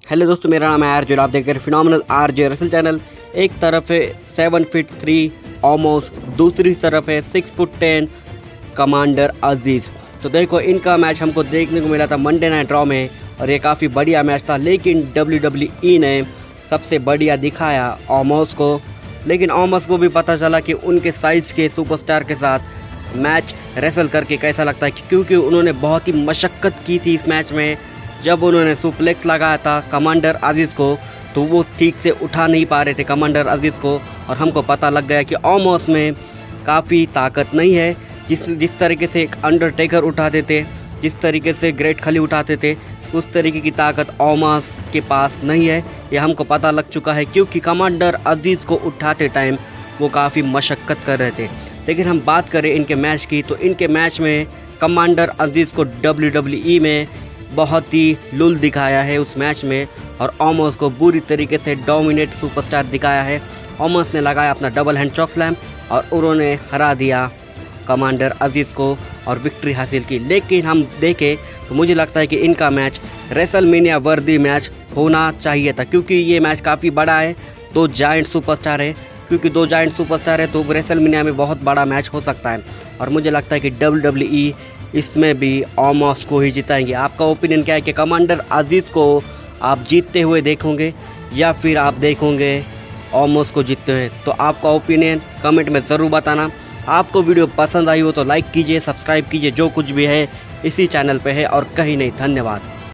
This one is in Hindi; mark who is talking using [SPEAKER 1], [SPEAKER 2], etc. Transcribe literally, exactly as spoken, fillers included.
[SPEAKER 1] हेलो दोस्तों, मेरा नाम है आरजे और आप देख रहे हैं फिनोमिनल आरजे रसल चैनल। एक तरफ है सेवन फीट थ्री ऑलमोस्ट, दूसरी तरफ है six foot ten commander Aziz. तो देखो, इनका मैच हमको देखने को मिला था मंडे नाइट रॉ में और ये काफ़ी बढ़िया मैच था। लेकिन डब्ल्यू डब्ल्यू ई ने सबसे बढ़िया दिखाया ऑमोस को। लेकिन ऑमोस को भी पता चला कि उनके साइज़ के सुपरस्टार के साथ मैच रेसल करके कैसा लगता है, क्योंकि उन्होंने बहुत ही मशक्क़त की थी इस मैच में। जब उन्होंने सुप्लेक्स लगाया था कमांडर अजीज़ को तो वो ठीक से उठा नहीं पा रहे थे कमांडर अजीज़ को, और हमको पता लग गया कि ऑमोस में काफ़ी ताकत नहीं है। जिस जिस तरीके से एक अंडरटेकर उठाते थे, जिस तरीके से ग्रेट खली उठाते थे, उस तरीके की ताकत ऑमोस के पास नहीं है। ये हमको पता लग चुका है, क्योंकि कमांडर अजीज़ को उठाते टाइम वो काफ़ी मशक्क़त कर रहे थे। लेकिन हम बात करें इनके मैच की, तो इनके मैच में कमांडर अजीज़ को डब्ल्यू डब्ल्यू ई में बहुत ही लुल दिखाया है उस मैच में, और ऑमोस को बुरी तरीके से डोमिनेट सुपरस्टार दिखाया है। ऑमोस ने लगाया अपना डबल हैंड चॉक स्लैम और उन्होंने हरा दिया कमांडर अजीज़ को और विक्ट्री हासिल की। लेकिन हम देखें तो मुझे लगता है कि इनका मैच रेसलमेनिया वर्दी मैच होना चाहिए था, क्योंकि ये मैच काफ़ी बड़ा है। दो जायंट सुपरस्टार है, क्योंकि दो जायंट सुपरस्टार है तो रेसलमेनिया में बहुत बड़ा मैच हो सकता है। और मुझे लगता है कि डब्ल्यू डब्ल्यू ई इसमें भी ऑमोस को ही जिताएंगे। आपका ओपिनियन क्या है कि कमांडर अजीज़ को आप जीतते हुए देखोगे या फिर आप देखोगे ऑमोस को जीतते हुए? तो आपका ओपिनियन कमेंट में ज़रूर बताना। आपको वीडियो पसंद आई हो तो लाइक कीजिए, सब्सक्राइब कीजिए, जो कुछ भी है इसी चैनल पे है और कहीं नहीं। धन्यवाद।